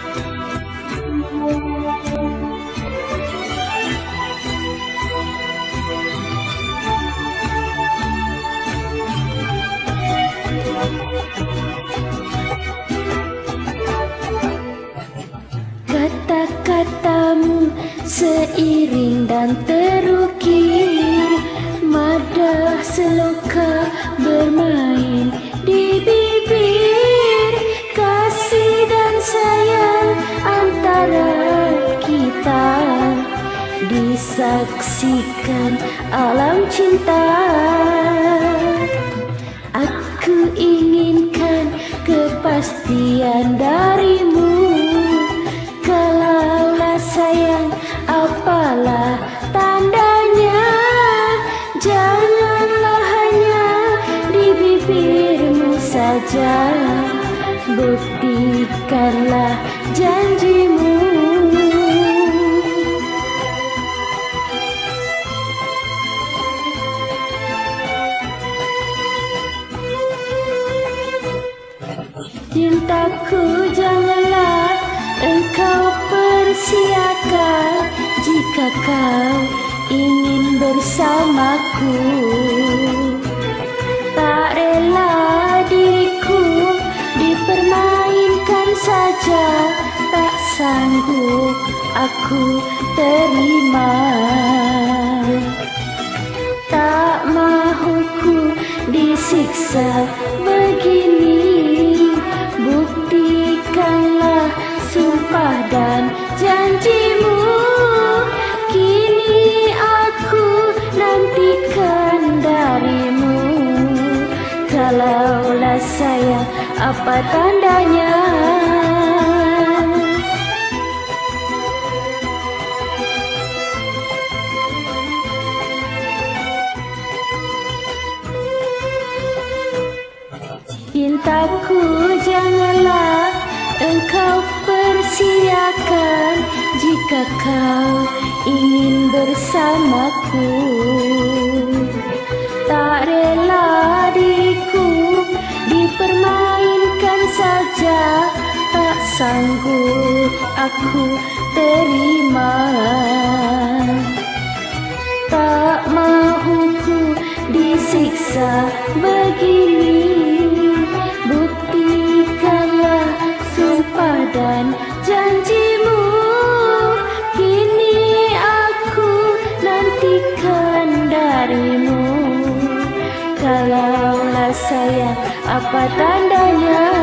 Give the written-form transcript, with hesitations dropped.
Kata-katamu seiring dan terukir, madah seloka bermain di bibir. Kasih dan sayang antara kita disaksikan alam cinta. Aku inginkan kepastian darimu. Kalaulah sayang, apalah tandanya? Janganlah hanya di bibirmu saja, buktikanlah janjimu. Cintaku, janganlah engkau persiakan jika kau ingin bersamaku. Tak rela diriku dipermainkan saja, tak sanggup aku terima. Tak mahuku disiksa begini, buktikanlah sumpah dan janjimu. Kini aku nantikan darimu. Kalaulah sayang, apa tandanya? Cintaku, janganlah engkau persiakan jika kau ingin bersamaku. Tak rela diriku dipermainkan saja, tak sanggup aku terima. Tak mahuku disiksa begini, buktikanlah sumpah dan janjimu. Kini aku nantikan darimu. Kalaulah sayang, apa tandanya?